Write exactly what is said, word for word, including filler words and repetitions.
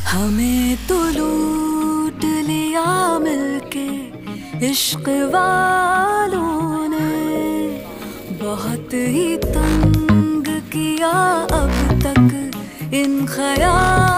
हमें तो लूट लिया मिलके इश्क वालों ने, बहुत ही तंग किया अब तक इन ख्याल